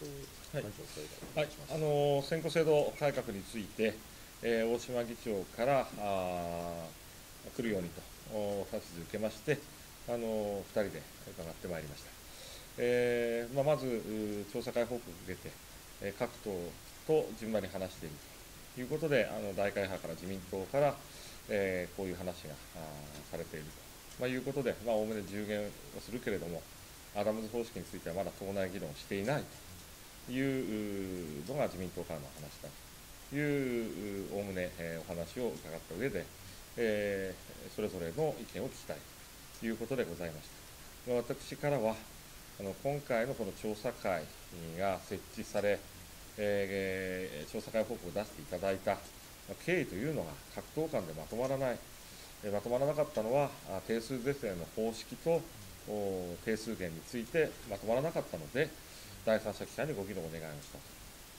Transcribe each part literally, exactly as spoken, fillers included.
はい、はい、あの選挙制度改革について、えー、大島議長からあ来るようにと指図を受けまして、あのふたりで伺ってまいりました。えーまあ、まず、調査会報告を受けて、えー、各党と順番に話しているということで、あの大会派から自民党から、えー、こういう話がされていると、まあ、いうことで、おおむね従減をするけれども、アダムズ方式についてはまだ党内議論をしていないというのが自民党からの話だという、おおむね、えー、お話を伺った上で、えー、それぞれの意見を聞きたいということでございました。私からは、あの今回のこの調査会が設置され、えー、調査会報告を出していただいた経緯というのが各党間でまとまらない、まとまらなかったのは、定数是正の方式と定数減についてまとまらなかったので、第三者機関にご議論を願いました。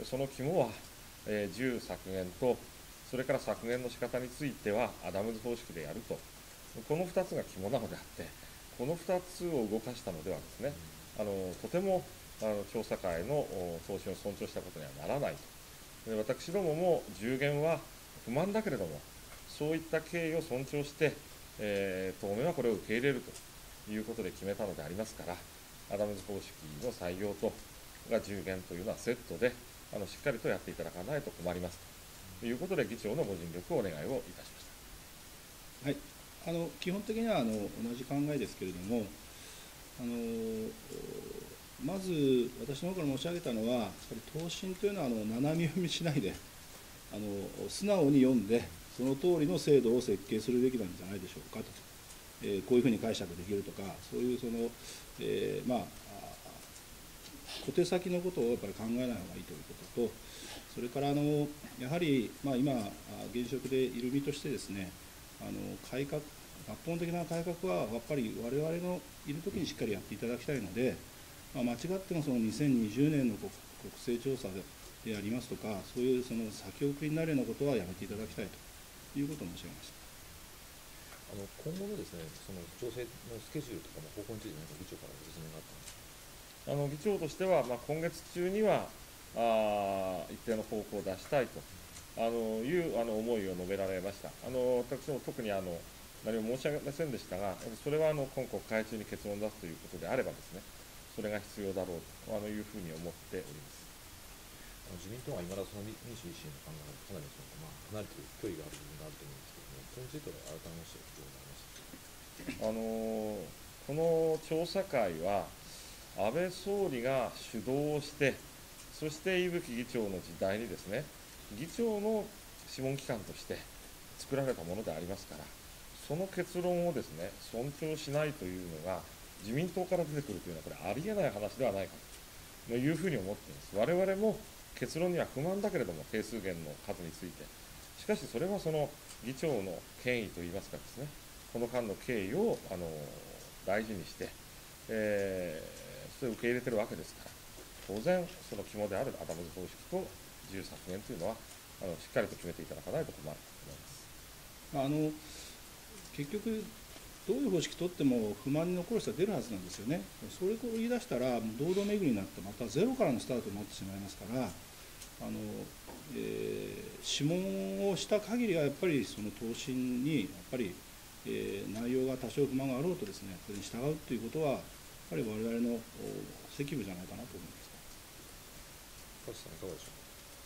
その肝は、えー、銃削減と、それから削減の仕方についてはアダムズ方式でやると、このふたつが肝なのであって、このふたつを動かしたのではですね、あのとてもあの調査会の答申を尊重したことにはならないと。で私どもも従減は不満だけれども、そういった経緯を尊重して、えー、当面はこれを受け入れるということで決めたのでありますから、アダムズ方式の採用とが従減というのはセットで、あのしっかりとやっていただかないと困りますということで、議長のご尽力をお願いをいたしました。 はい、あの基本的にはあの同じ考えですけれども、あのまず私の方から申し上げたのは、やっぱり答申というのはあの斜め読みしないで、あの素直に読んで、その通りの制度を設計するべきなんじゃないでしょうかと、えー、こういうふうに解釈できるとか、そういうその、えー、まあ、小手先のことをやっぱり考えない方がいいということと、それからあのやはり、まあ、今、現職でいる身としてですね、あの改革、抜本的な改革はやっぱり我々のいるときにしっかりやっていただきたいので、まあ、間違ってもそのにせんにじゅうねんの国勢調査でありますとか、そういうその先送りになるようなことはやめていただきたいということを申し上げました。 あの今後のですね、その調整のスケジュールとかの方向について、何か議長からご説明があったんですか。 あの議長としては、まあ、今月中にはあ一定の方向を出したいとあのいうあの思いを述べられました。あの私も特にあの何も申し上げませんでしたが、それはあの今国会中に結論を出すということであればですね、それが必要だろうとあのいうふうに思っております。 あの自民党はいまだその民主維新の考え方かなりその、まあ、離れている距離がある部分があると思うんですけども、それについては改めましてどう思いますか。 あのこの調査会は安倍総理が主導をして、そして伊吹議長の時代にですね、議長の諮問機関として作られたものでありますから、その結論をですね尊重しないというのが自民党から出てくるというのは、これ、ありえない話ではないかというふうに思っています。我々も結論には不満だけれども、定数減の数について、しかしそれはその議長の権威といいますかですね、この間の経緯をあの大事にして、えーそれを受け入れているわけですから、当然、その肝であるアダムズ方式と自由削減というのは、あのしっかりと決めていただかないと困ると思います。 あの結局、どういう方式取っても不満に残る人は出るはずなんですよね。それを言い出したら、堂々巡りになって、またゼロからのスタートになってしまいますから、あのえー、諮問をした限りは、やっぱりその答申に、やっぱり、えー、内容が多少不満があろうとですね、それに従うということは、やっぱり我々の責務じゃないかなと思います。 加藤さん、いかがでしょうか。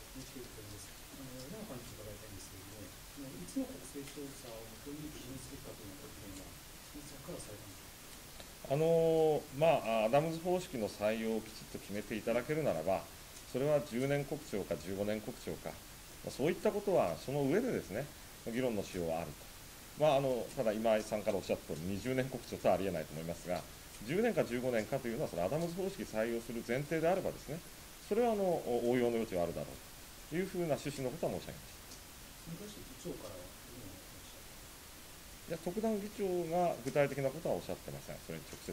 稲葉幹事長伺いたいんですけれども、いつの国勢調査をもとに基準するかというのは、いつからされたんですか。 あのまあ、アダムズ方式の採用をきちっと決めていただけるならば、それはじゅうねん国庁かじゅうごねん国庁か、そういったことはその上でですね、議論のしようはあると。まあ、あのただ、今井さんからおっしゃったとおり、にじゅうねん国庁とはありえないと思いますが、じゅうねんかじゅうごねんかというのは、そのアダムズ方式採用する前提であればですね、それはあの応用の余地はあるだろうというふうな趣旨のことは申し上げました。 それに対して議長からはどう思いましたいや、特段議長が具体的なことはおっしゃってません、それに直接。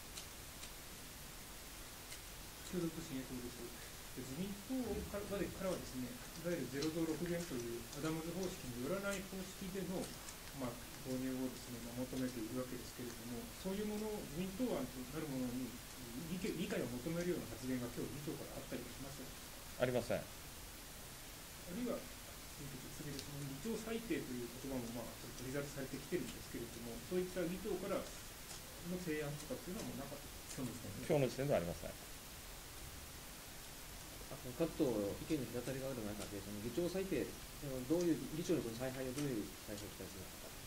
中毒新栄党です。自民党からはですね、いわゆるゼロ増ろく減というアダムズ方式によらない方式での、まあ、導入をですね、まあ、求めているわけですけれども、そういうものを自民党案となるものに理解を求めるような発言が今日議長からあったりしありません。 あるいは、次でその議長裁定という言葉も、まあ、ちょっと取り沙汰されてきてるんですけれども、そういった議長からの提案とかっていうのはもうなかった、 今日の時点ではありません。 各党意見に隔たりがある中で、その議長裁定、そのどういう議長のその采配をどういう采配を期待するのか。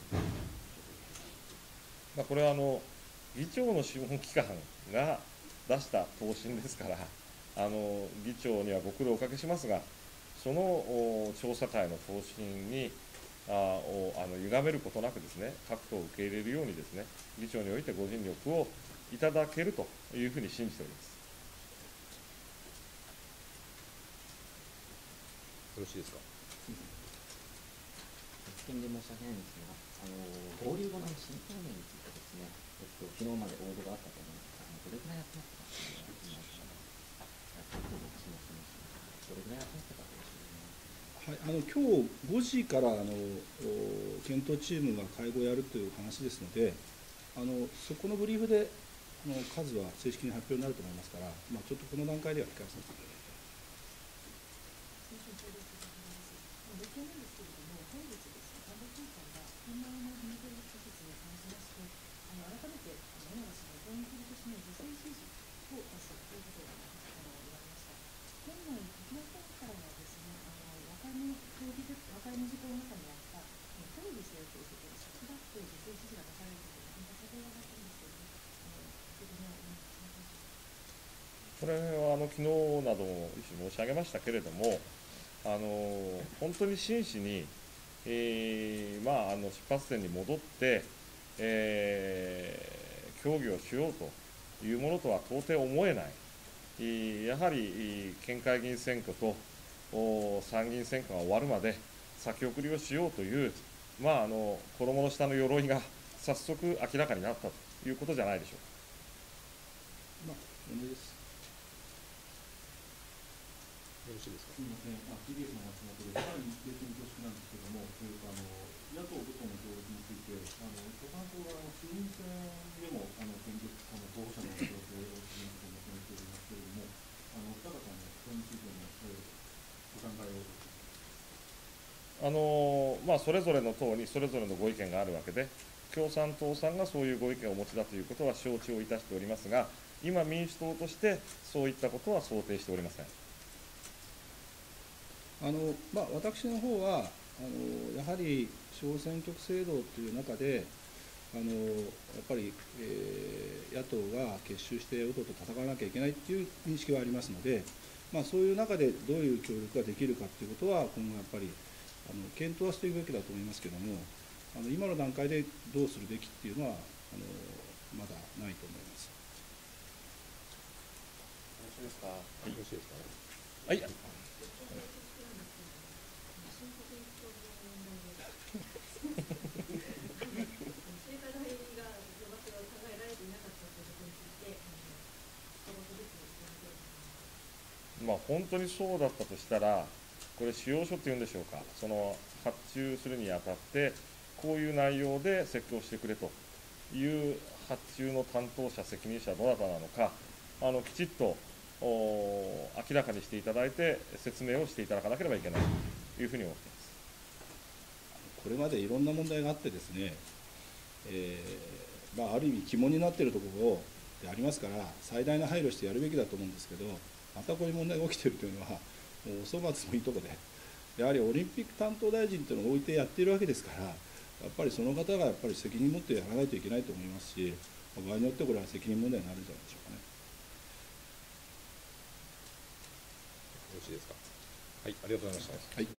まあ、これはあの議長の諮問機関が出した答申ですから、あの議長にはご苦労をおかけしますが、その調査会の答申にあをあの歪めることなくですね、各党を受け入れるようにですね、議長においてご尽力をいただけるというふうに信じております。 よろしいですか。 危険で申し訳ないんですが、あの合流後の新党名についてですね、えっと昨日まで応募があったと思うんですが、どれくらい集まったかというのは、どれくらい集まったかというはい、あの今日ごじからあの検討チームが会合をやるという話ですので、あのそこのブリーフであの数は正式に発表になると思いますから、まあ、ちょっとこの段階では控えさせていただきたい。 これはあの昨日なども申し上げましたけれども、あの本当に真摯に、えーまあ、あの出発点に戻って、えー、協議をしようというものとは到底思えない、やはり県会議員選挙と参議院選挙が終わるまで先送りをしようという、まあ、あの衣の下の鎧が早速明らかになったということじゃないでしょうか。 まあ、お願いです。 よろしいですか。 すみません、あ ティービーエス の松本です。さらに別に恐縮なんですけれども、というかあの野党部との協力について、あの共産党はあの衆院選でもあの選挙あの候補者の調整をすることを求めておりますけれども、あのお二方のそれについての、えー、ご考えを。 あのまあ、それぞれの党にそれぞれのご意見があるわけで、共産党さんがそういうご意見をお持ちだということは承知をいたしておりますが、今、民主党としてそういったことは想定しておりません。 あのまあ、私の方はあのやはり小選挙区制度という中で、あのやっぱり、えー、野党が結集して与党と戦わなきゃいけないという認識はありますので、まあ、そういう中でどういう協力ができるかということは、今後やっぱりあの検討はしていくべきだと思いますけれども、あの今の段階でどうするべきっていうのは、あのまだないと思います。 よろしいですか。よろしいですか。 はい。まあ、本当にそうだったとしたら、これ、仕様書というんでしょうか、その発注するにあたって、こういう内容で設計をしてくれという発注の担当者、責任者、どなたなのか、あのきちっと明らかにしていただいて、説明をしていただかなければいけないというふうに思っています。 これまでいろんな問題があってですね、えーまあ、ある意味、肝になっているところでありますから、最大の配慮してやるべきだと思うんですけど、またこういう問題が起きているというのは、もうお粗末もいいところで、やはりオリンピック担当大臣というのを置いてやっているわけですから、やっぱりその方がやっぱり責任持ってやらないといけないと思いますし、場合によってこれは責任問題になるんじゃないでしょうかね。 よろしいですか。はい、ありがとうございました。 はい。